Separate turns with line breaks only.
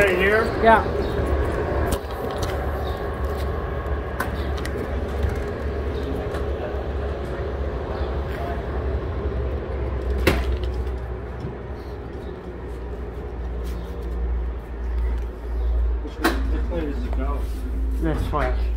right here?
Yeah.
Which way does it go?
This way.